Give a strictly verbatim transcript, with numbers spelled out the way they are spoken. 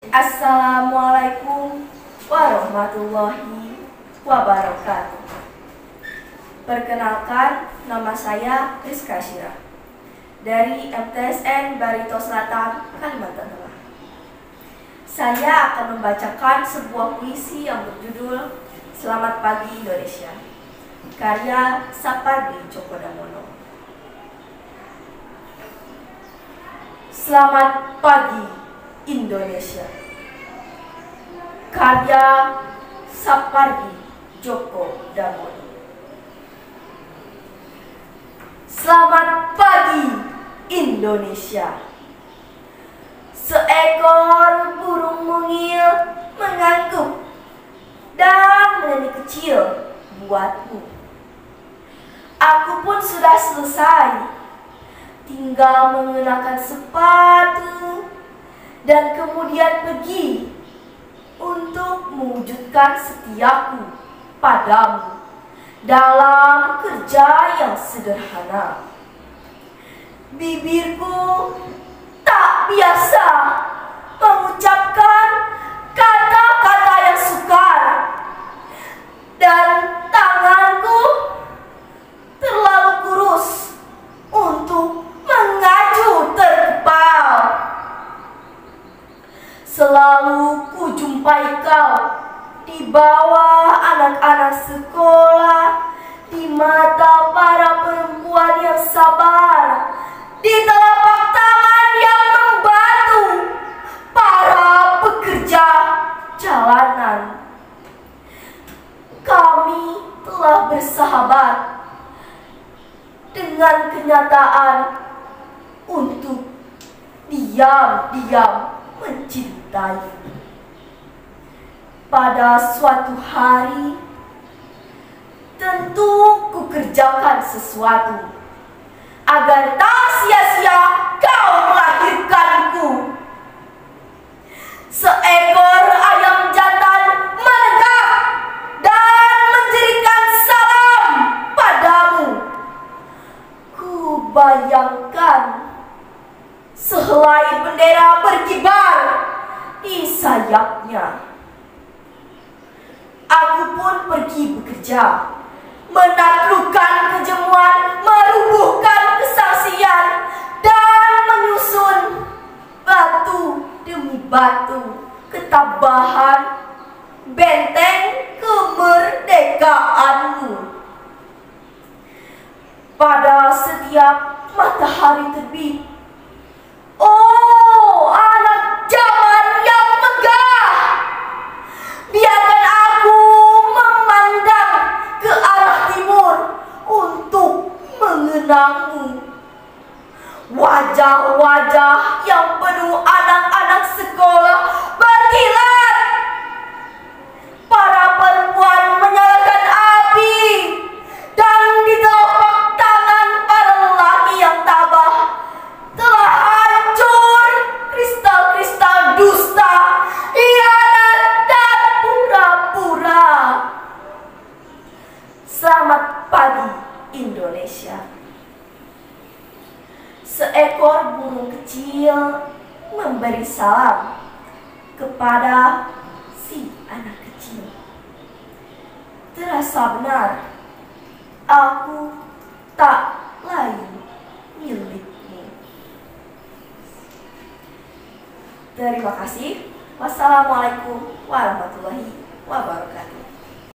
Assalamualaikum warahmatullahi wabarakatuh. Perkenalkan, nama saya Rizka Syirah dari M T S N Barito Selatan, Kalimantan Tengah. Saya akan membacakan sebuah puisi yang berjudul Selamat Pagi Indonesia, karya Sapardi Djoko Damono. Selamat pagi Indonesia, karya Sapardi Djoko Damono. Selamat pagi Indonesia. Seekor burung mungil mengangguk dan menyanyi kecil buatmu. Aku pun sudah selesai, tinggal mengenakan sepatu dan kemudian pergi untuk mewujudkan setiaku padamu dalam kerja yang sederhana. Bibirku tak biasa mengucapkan kata-kata yang sukar, dan tanganku terlalu kurus untuk mengaju terkepal. Selalu kujumpai kau di bawah anak-anak sekolah, di mata para perempuan yang sabar, di telapak tangan yang membantu para pekerja jalanan. Kami telah bersahabat dengan kenyataan untuk diam-diam mencintai. Pada suatu hari tentu kukerjakan sesuatu agar tak sia-sia kau melahirkanku. Seekor ayam jantan menegak dan menjerikan salam padamu. Ku bayangkan sehelai bendera berkibar di sayapnya. Aku pun pergi bekerja, menaklukkan kejemuan, merubuhkan kesaksian, dan menyusun batu demi batu ketabahan benteng kemerdekaanmu. Pada setiap matahari terbit, oh anak zaman yang megah, biarkan aku memandang ke arah timur untuk mengenangmu. Wajah-wajah yang penuh anak-anak sekolah berkilat. Para perempuan menyalakan api, dan di telapak tangan para lelaki yang tabah telah hancur kristal-kristal dusta, hianat, dan pura-pura. Selamat pagi Indonesia. Seekor burung kecil memberi salam kepada si anak kecil. Terasa benar, aku tak lain milikmu. Terima kasih. Wassalamualaikum warahmatullahi wabarakatuh.